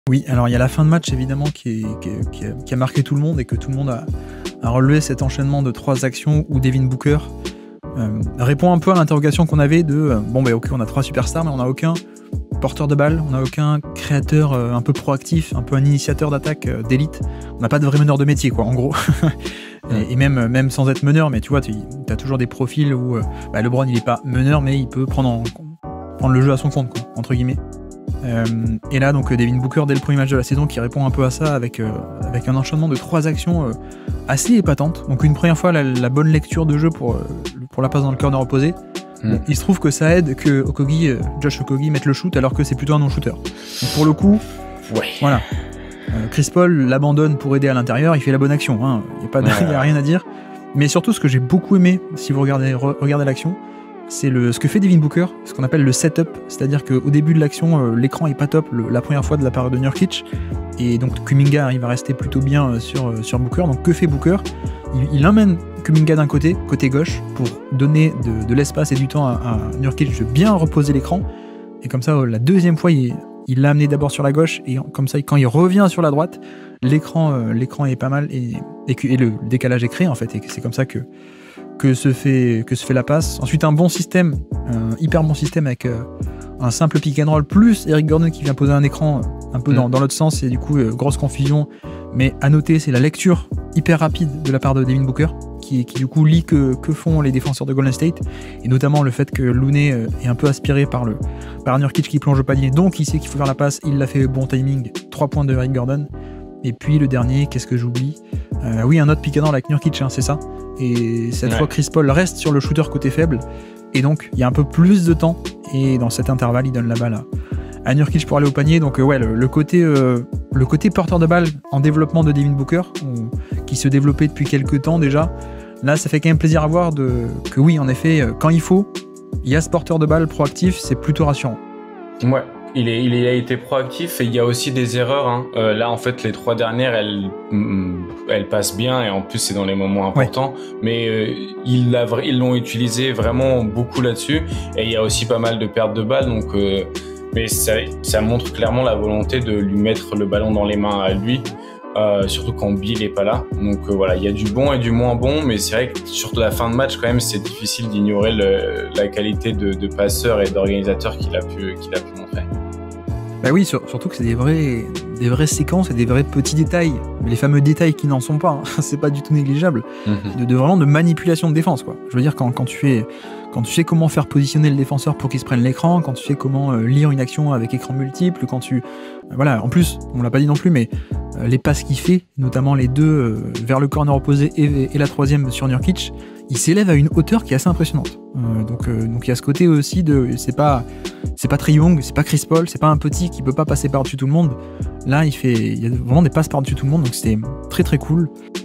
Oui, alors il y a la fin de match évidemment qui a marqué tout le monde et que tout le monde a relevé cet enchaînement de 3 actions où Devin Booker répond un peu à l'interrogation qu'on avait de ok, on a 3 superstars mais on n'a aucun porteur de balle, on n'a aucun créateur un peu proactif, un peu un initiateur d'attaque d'élite. On n'a pas de vrai meneur de métier quoi en gros. Et même sans être meneur, mais tu vois, tu as toujours des profils où LeBron il est pas meneur mais il peut prendre le jeu à son compte quoi, entre guillemets. Et là donc Devin Booker dès le premier match de la saison qui répond un peu à ça avec un enchaînement de 3 actions assez épatantes. Donc une première fois la bonne lecture de jeu pour la passe dans le corner opposé. Bon, il se trouve que ça aide que Josh Okogie mette le shoot alors que c'est plutôt un non-shooter. Donc pour le coup, voilà. Chris Paul l'abandonne pour aider à l'intérieur, il fait la bonne action, hein. Il n'y a rien à dire. Mais surtout ce que j'ai beaucoup aimé, si vous regardez l'action, c'est ce que fait Devin Booker, ce qu'on appelle le setup, c'est-à-dire qu'au début de l'action, l'écran est pas top la première fois de la part de Nurkic, et donc Kuminga arrive à rester plutôt bien sur Booker. Donc que fait Booker ? Il emmène Kuminga d'un côté gauche, pour donner de l'espace et du temps à Nurkic de bien reposer l'écran, et comme ça, la deuxième fois, il l'a amené d'abord sur la gauche, et comme ça, quand il revient sur la droite, l'écran est pas mal, et le décalage est créé en fait, et c'est comme ça que se fait la passe. Ensuite, un bon système, hyper bon système avec un simple pick and roll, plus Eric Gordon qui vient poser un écran un peu dans l'autre sens, et du coup, grosse confusion. Mais à noter, c'est la lecture hyper rapide de la part de Devin Booker, qui du coup lit que font les défenseurs de Golden State, et notamment le fait que Looney est un peu aspiré par Nurkic qui plonge au panier, donc il sait qu'il faut faire la passe, il l'a fait, bon timing, 3 points de Eric Gordon. Et puis le dernier, qu'est-ce que j'oublie ? Oui, un autre pick and roll avec Nurkic, hein, c'est ça. Et cette fois, Chris Paul reste sur le shooter côté faible, et donc il y a un peu plus de temps, et dans cet intervalle, il donne la balle à Nurkic pour aller au panier. Donc le côté porteur de balle en développement de Devin Booker, qui se développait depuis quelques temps déjà, là ça fait quand même plaisir à voir que oui, en effet, quand il faut, il y a ce porteur de balle proactif, c'est plutôt rassurant. Ouais, il a été proactif, et il y a aussi des erreurs, hein. Là en fait les 3 dernières elles passent bien, et en plus c'est dans les moments importants, mais ils l'ont utilisé vraiment beaucoup là-dessus, et il y a aussi pas mal de pertes de balles, donc mais ça montre clairement la volonté de lui mettre le ballon dans les mains à lui, surtout quand Bill est pas là. Donc voilà, il y a du bon et du moins bon, mais c'est vrai que sur la fin de match quand même, c'est difficile d'ignorer la qualité de passeur et d'organisateur qu'il a pu montrer. Bah oui, surtout que c'est des vraies séquences et des vrais petits détails, les fameux détails qui n'en sont pas, hein. C'est pas du tout négligeable, vraiment de manipulation de défense quoi. Je veux dire, quand tu sais comment faire positionner le défenseur pour qu'il se prenne l'écran, quand tu sais comment lire une action avec écran multiple, en plus, on l'a pas dit non plus, mais les passes qu'il fait, notamment les 2 vers le corner opposé et la 3e sur Nurkic, il s'élève à une hauteur qui est assez impressionnante. Donc il y a ce côté aussi c'est pas Trae Young, c'est pas Chris Paul, c'est pas un petit qui peut pas passer par-dessus tout le monde. Là, il y a vraiment des passes par-dessus tout le monde, donc c'était très très cool.